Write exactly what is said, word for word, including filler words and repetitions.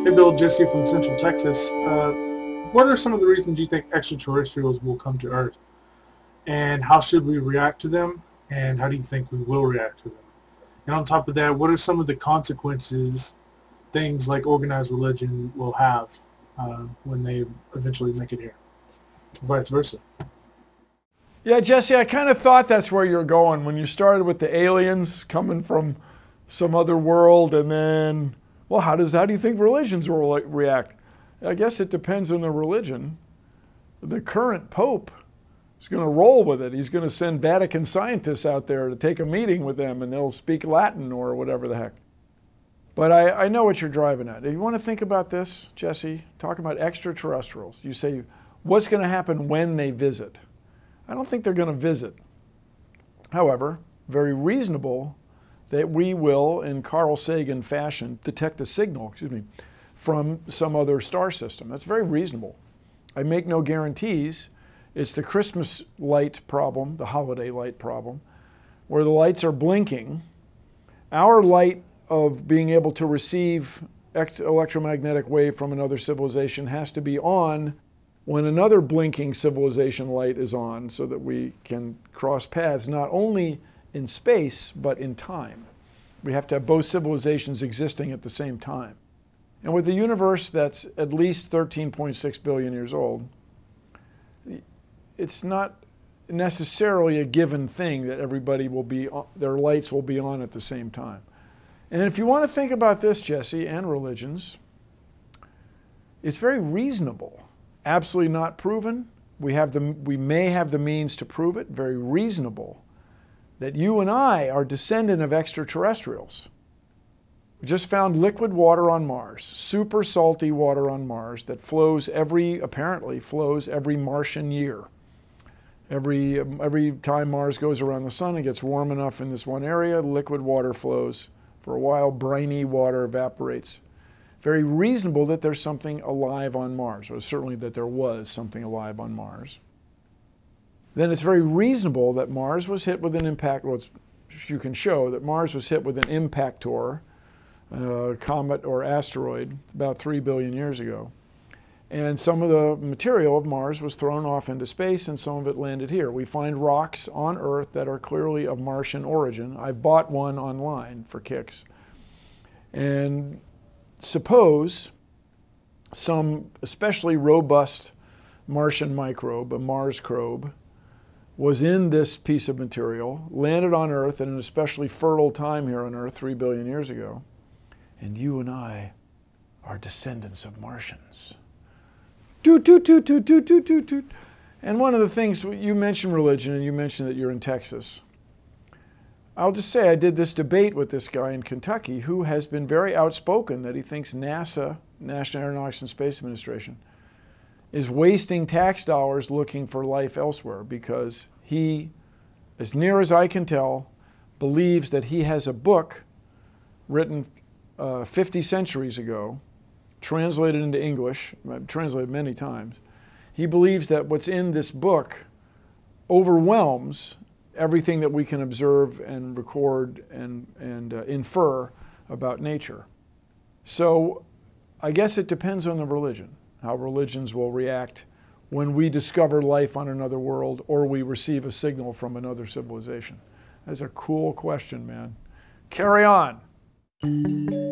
Hey Bill, Jesse from Central Texas. Uh, what are some of the reasons you think extraterrestrials will come to Earth? And how should we react to them? And how do you think we will react to them? And on top of that, what are some of the consequences things like organized religion will have uh, when they eventually make it here? Vice versa. Yeah, Jesse, I kind of thought that's where you're going when you started with the aliens coming from some other world, and then, well, how does how do you think religions will react? I guess it depends on the religion. The current pope is going to roll with it. He's going to send Vatican scientists out there to take a meeting with them, and they'll speak Latin or whatever the heck. But I, I know what you're driving at. If you want to think about this, Jesse, talk about extraterrestrials. You say, what's going to happen when they visit? I don't think they're going to visit. However, very reasonable that we will, in Carl Sagan fashion, detect a signal, excuse me, from some other star system. That's very reasonable. I make no guarantees. It's the Christmas light problem, the holiday light problem, where the lights are blinking. Our light of being able to receive electromagnetic wave from another civilization has to be on when another blinking civilization light is on, so that we can cross paths not only in space but in time. We have to have both civilizations existing at the same time. And with a universe that's at least thirteen point six billion years old, it's not necessarily a given thing that everybody will be, their lights will be on at the same time. And if you want to think about this, Jesse, and religions, it's very reasonable. Absolutely not proven. We have the, we may have the means to prove it. Very reasonable that you and I are descendant of extraterrestrials. We just found liquid water on Mars, super salty water on Mars that flows every, apparently flows every Martian year. Every, every time Mars goes around the sun, it gets warm enough in this one area, liquid water flows. For a while, briny water evaporates. Very reasonable that there's something alive on Mars, or certainly that there was something alive on Mars. Then it's very reasonable that Mars was hit with an impact, well, it's, you can show that Mars was hit with an impactor, uh, comet or asteroid, about three billion years ago. And some of the material of Mars was thrown off into space, and some of it landed here. We find rocks on Earth that are clearly of Martian origin. I bought one online for kicks. And suppose some especially robust Martian microbe, a Mars probe, was in this piece of material, landed on Earth at an especially fertile time here on Earth three billion years ago, and you and I are descendants of Martians. Toot, toot, toot, toot, toot, toot, toot, toot. And one of the things, you mentioned religion, and you mentioned that you're in Texas. I'll just say I did this debate with this guy in Kentucky who has been very outspoken that he thinks NASA, National Aeronautics and Space Administration, is wasting tax dollars looking for life elsewhere, because he, as near as I can tell, believes that he has a book written uh, fifty centuries ago, translated into English, translated many times. He believes that what's in this book overwhelms everything that we can observe and record and, and uh, infer about nature. So I guess it depends on the religion, how religions will react when we discover life on another world or we receive a signal from another civilization. That's a cool question, man. Carry on.